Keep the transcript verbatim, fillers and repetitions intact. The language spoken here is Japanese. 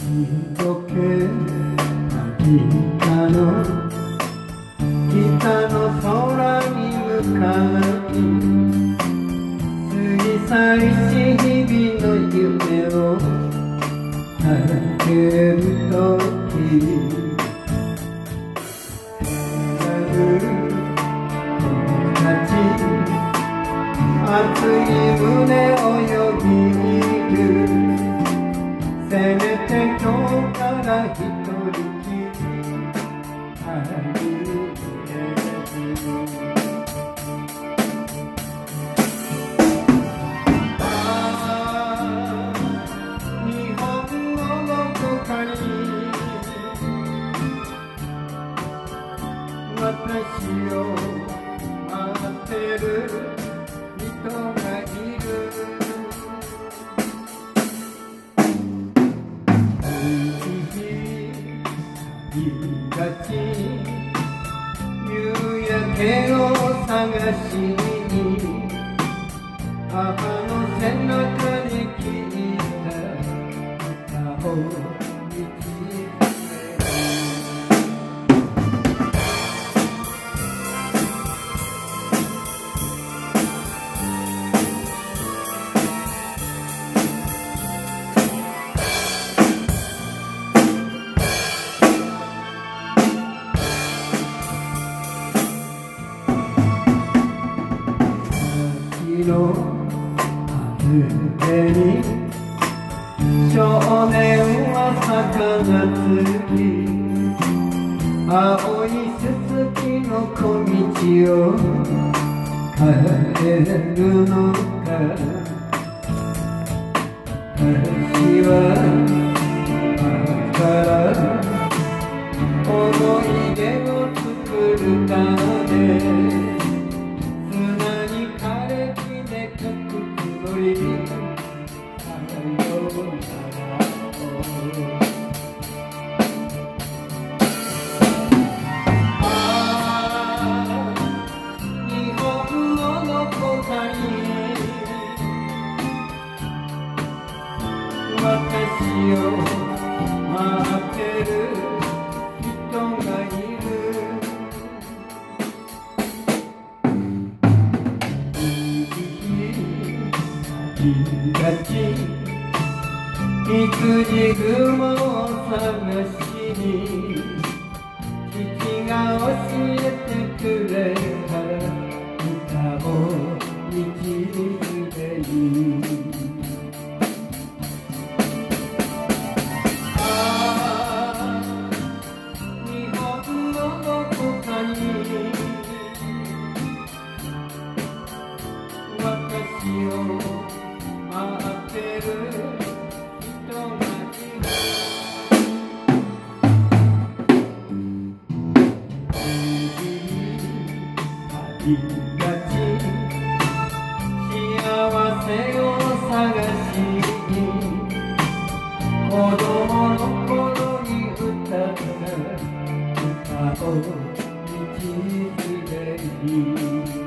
どけ北の北の空に向かい過ぎ去りし日々の夢を叫ぶとき熱い胸をよぎるせめて今日から一人きり歩けるああ日本のどこかに私を待ってる人がいるいい日旅立ち夕焼けを探しに母の背中に聞いた歌を見つめの外れに少年は魚釣り青いすすきの小道を帰るのか私は今から思い出を作るため私を待ってる人がいるいい日旅立ち羊雲を探しに父が教えてくれた歌を導ける私を待ってる人がいる旅立ち幸せを探しに子供の頃に歌った歌を導ける